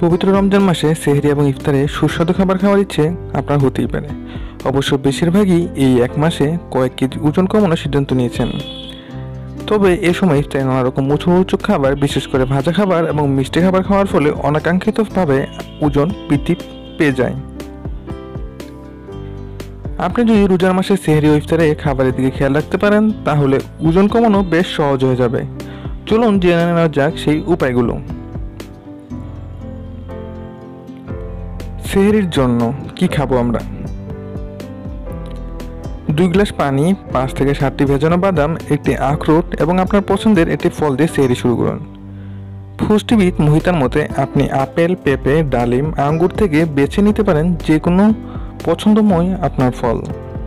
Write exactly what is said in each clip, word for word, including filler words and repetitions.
পবিত্র রমজান মাসে সেহরি এবং ইফতারে সুস্বাদু খাবার খাওয়ার ইচ্ছে আপনার হতেই পারে। অবশ্য বেশিরভাগই এই এক মাসে কয়েক কেজি ওজন কমানোর সিদ্ধান্ত নিয়েছেন। তবে এ সময় ইফতারে নানা রকম উঁচু উঁচু খাবার, বিশেষ করে ভাজা খাবার এবং মিষ্টি খাবার খাওয়ার ফলে অনাকাঙ্ক্ষিতভাবে ওজন বৃদ্ধি পেয়ে যায়। আপনি যদি রোজার মাসে সেহরি ও ইফতারে খাবারের দিকে খেয়াল রাখতে পারেন, তাহলে ওজন কমানো বেশ সহজ হয়ে যাবে। চলুন জেনে নেওয়া যাক সেই উপায়গুলো। সেহরির জন্য কি খাবো আমরা? দুই গ্লাস পানি, পাঁচ থেকে সাতটি ভেজানো বাদাম, একটি আখরোট এবং আপনার পছন্দের একটি ফল দিয়ে সেহরি শুরু করুন। পুষ্টিবিদ মোহিতার মতে আপনি আপেল, পেঁপে, ডালিম, আঙ্গুর থেকে বেছে নিতে পারেন যে কোনো পছন্দময় আপনার ফল।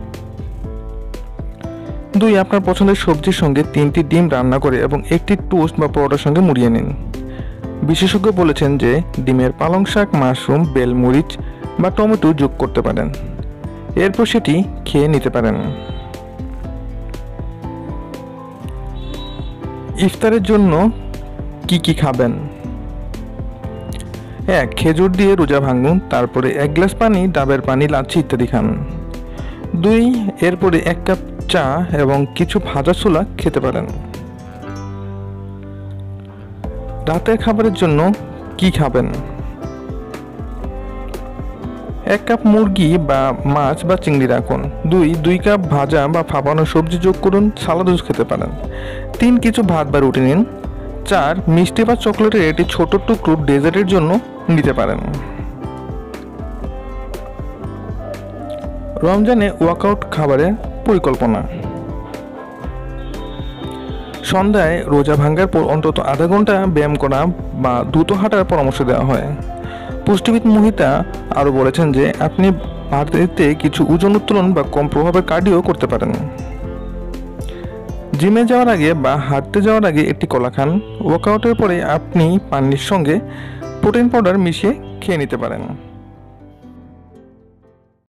দুই, আপনার পছন্দের সবজির সঙ্গে তিনটি ডিম রান্না করে এবং একটি টোস্ট বা পরোটার সঙ্গে মুড়িয়ে নিন। বিশেষজ্ঞ বলেছেন যে ডিমের পালং শাক, মাশরুম, বেল, মরিচ বা টমেটো যোগ করতে পারেন, এরপর সেটি খেয়ে নিতে পারেন। ইফতারের জন্য কি কি খাবেন? এক, খেজুর দিয়ে রোজা ভাঙুন, তারপরে এক গ্লাস পানি, ডাবের পানি, লাচ্ছি ইত্যাদি খান। দুই, এরপরে এক কাপ চা এবং কিছু ভাজা ছোলা খেতে পারেন। রাতের খাবারের জন্য কি খাবেন? এক কাপ মুরগি বা মাছ বা চিংড়ি রাখুন। দুই, দুই কাপ ভাজা বা ফাঁপানো সবজি যোগ করুন, সালাদও খেতে পারেন। তিন, কিছু ভাত বা রুটি নিন। চার, মিষ্টি বা চকলেটের একটি ছোট টুকরো ডেজার্টের জন্য নিতে পারেন। রমজানে ওয়ার্কআউট খাবারের পরিকল্পনা। সন্ধ্যায় রোজা ভাঙার পর অন্তত আধা ঘন্টা ব্যায়াম করা বা দ্রুত হাঁটার পরামর্শ দেওয়া হয়। পুষ্টিবিদ মোহিতা আরও বলেছেন যে আপনি বাড়িতে কিছু ওজন উত্তোলন বা কম প্রভাবের কার্ডিও করতে পারেন। জিমে যাওয়ার আগে বা হাঁটতে যাওয়ার আগে একটি কলা খান। ওয়ার্কআউটের পরে আপনি পানির সঙ্গে প্রোটিন পাউডার মিশিয়ে খেয়ে নিতে পারেন।